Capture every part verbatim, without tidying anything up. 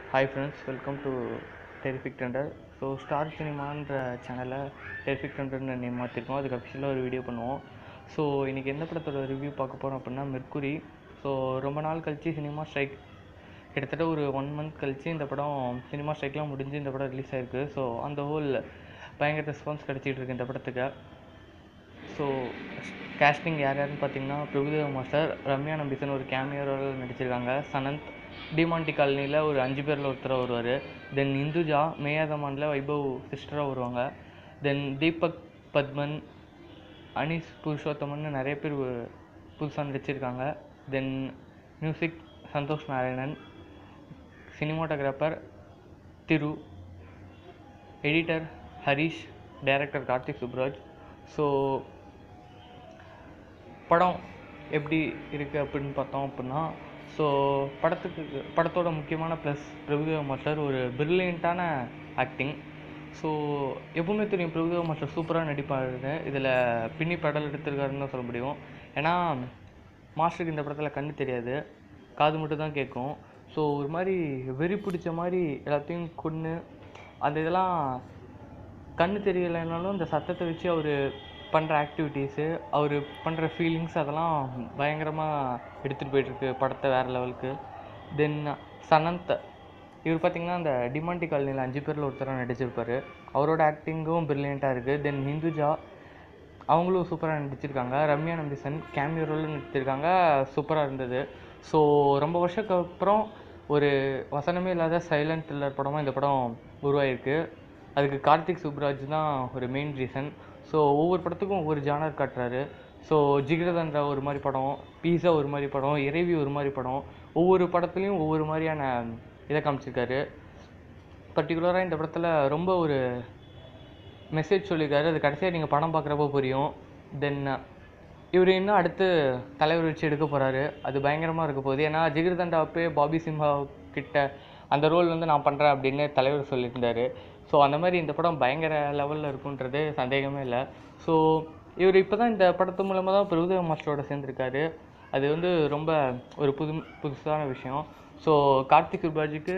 Hi friends, welcome to terrific tender. So star சினிமான்ற சேனலை terrific டெண்டர்னு name மாற்றிருக்கோம். அதுக்கு அஃபிஷியலாக ஒரு வீடியோ பண்ணுவோம். ஸோ இன்றைக்கி எந்த படத்தோட ரிவ்யூ பார்க்க போகிறோம் அப்படின்னா மெர்க்குரி. ஸோ ரொம்ப நாள் கழித்து சினிமா ஸ்ட்ரைக், கிட்டத்தட்ட ஒரு ஒன் மந்த் கழித்து இந்த படம் சினிமா ஸ்ட்ரைக்லாம் முடிஞ்சு இந்த படம் ரிலீஸ் ஆகிருக்கு. ஸோ அந்த ஹோல் பயங்கர ரெஸ்பான்ஸ் கிடச்சிட்டு இருக்கு இந்த படத்துக்கு. ஸோ கேஸ்டிங் யார் யாருன்னு பார்த்தீங்கன்னா, பிரபுதேவா மாஸ்டர், ரம்யா நம்பிசன் ஒரு கேமியோ ரோல் நடிச்சிருக்காங்க. சனந்த் டிமாண்டி காலனியில் ஒரு அஞ்சு பேரில் ஒருத்தராக வருவார். தென் இந்துஜா மேயாதமானில் வைபவ் சிஸ்டராக வருவாங்க. தென் தீபக் பத்மன், அனீஸ் புருஷோத்தமன் நிறைய பேர் புதுசாக நடிச்சிருக்காங்க. Then music Santhosh Narayanan, cinematographer Thiru, editor Harish, director Karthik Subbaraj. So படம் எப்படி இருக்குது அப்படின்னு பார்த்தோம் அப்படின்னா, ஸோ படத்துக்கு படத்தோட முக்கியமான ப்ளஸ் பிரபுதேவா மாஸ்டர் ஒரு பிரில்லியண்ட்டான ஆக்டிங். ஸோ எப்பவுமே தெரியும் பிரபுதேவா மாஸ்டர் சூப்பராக நடிப்பாருன்னு. இதில் பின்னி படல் எடுத்திருக்காருன்னு தான் சொல்ல முடியும். ஏன்னா மாஸ்டருக்கு இந்த படத்தில் கண்ணு தெரியாது, காது மட்டும் தான் கேட்கும். ஸோ ஒரு மாதிரி வெறி பிடிச்ச மாதிரி எல்லாத்தையும் கொன்று அந்த இதெல்லாம் கண்ணு தெரியலைனாலும் இந்த சத்தத்தை வச்சு அவர் பண்ணுற ஆக்டிவிட்டீஸு, அவர் பண்ணுற ஃபீலிங்ஸ் அதெல்லாம் பயங்கரமாக எடுத்துகிட்டு போயிட்டுருக்கு படத்தை வேறு லெவலுக்கு. தென் சனந்த், இவர் பார்த்திங்கன்னா அந்த டிமாண்டி காலனியில் அஞ்சு பேரில் ஒருத்தராக நடிச்சிருப்பார். அவரோட ஆக்டிங்கும் ப்ரில்லியண்ட்டாக இருக்குது. தென் இந்துஜா அவங்களும் சூப்பராக நடிச்சிருக்காங்க. ரம்யா நம்பிசன் கேமியோ ரோலில் நடிச்சிருக்காங்க, சூப்பராக இருந்தது. ஸோ ரொம்ப வருஷத்துக்கு அப்புறம் ஒரு வசனமே இல்லாத சைலண்ட் த்ரில்லர் படமாக இந்த படம் உருவாகிருக்கு. அதுக்கு கார்த்திக் சுப்ராஜ் தான் ஒரு மெயின் ரீசன். ஸோ ஒவ்வொரு படத்துக்கும் ஒவ்வொரு ஜானர் காட்டுறாரு. ஸோ ஜிகிரதண்டா ஒரு மாதிரி படம், பீஸா ஒரு மாதிரி படம், இறைவி ஒரு மாதிரி படம், ஒவ்வொரு படத்துலையும் ஒவ்வொரு மாதிரியான இதை காமிச்சிருக்காரு. பர்டிகுலராக இந்த படத்தில் ரொம்ப ஒரு மெசேஜ் சொல்லியிருக்காரு. அது கடைசியாக நீங்கள் படம் பார்க்குறப்போ புரியும். தென் இவர் இன்னும் அடுத்து தலைவர் வச்சு எடுக்க போகிறாரு, அது பயங்கரமாக இருக்க போகுது. ஏன்னா ஜிகிரதண்டா அப்போயே பாபி சிம்ஹா கிட்ட அந்த ரோல் வந்து நான் பண்ணுறேன் அப்படின்னு தலைவர் சொல்லியிருந்தார். ஸோ அந்த மாதிரி இந்த படம் பயங்கர லெவலில் இருக்குன்றது சந்தேகமே இல்லை. ஸோ இவர் இப்போ தான் இந்த படத்து மூலமாக தான் பிரபுதேவா மாஸ்டரோட சேர்ந்துருக்காரு. அது வந்து ரொம்ப ஒரு புது புதுசான விஷயம். ஸோ கார்த்திக் சுப்ராஜுக்கு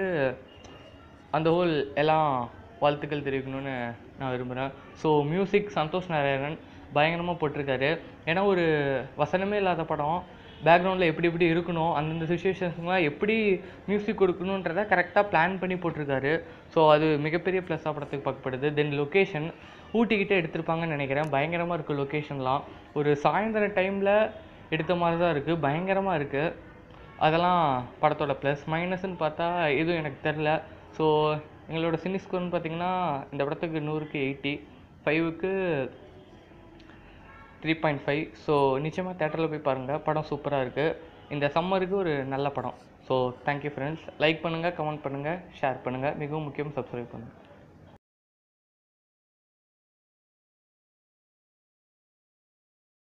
அந்த ஹோல் எல்லாம் வாழ்த்துக்கள் தெரிவிக்கணும்னு நான் விரும்புகிறேன். ஸோ மியூசிக் சந்தோஷ் நாராயணன் பயங்கரமாக போட்டிருக்காரு. ஏன்னா ஒரு வசனமே இல்லாத படம், பேக்ரவுண்டில் எப்படி எப்படி இருக்கணும், அந்தந்த சுச்சுவேஷன்ஸ்லாம் எப்படி மியூசிக் கொடுக்கணுன்றதை கரெக்டாக பிளான் பண்ணி போட்டிருக்காரு. ஸோ அது மிகப்பெரிய ப்ளஸ்ஸாக படத்துக்கு பார்க்கப்படுது. தென் லொக்கேஷன் ஊட்டிக்கிட்டே எடுத்திருப்பாங்கன்னு நினைக்கிறேன். பயங்கரமாக இருக்குது லொக்கேஷன்லாம். ஒரு சாயந்தரம் டைமில் எடுத்த மாதிரி தான் இருக்குது, பயங்கரமாக இருக்குது. அதெல்லாம் படத்தோட ப்ளஸ். மைனஸ்ன்னு பார்த்தா எதுவும் எனக்கு தெரில. ஸோ எங்களோட சினிஸ்கோர்னு பார்த்திங்கன்னா இந்த படத்துக்கு நூறுக்கு எயிட்டி, ஃபைவுக்கு த்ரீ பாயிண்ட் ஃபைவ். ஸோ நிச்சயமாக தேட்டரில் போய் பாருங்கள், படம் சூப்பராக இருக்குது. இந்த சம்மருக்கு ஒரு நல்ல படம். So thank you friends. லைக் பண்ணுங்கள், கமெண்ட் பண்ணுங்கள், ஷேர் பண்ணுங்கள், மிகவும் முக்கியம் சப்ஸ்கிரைப் பண்ணுங்கள்.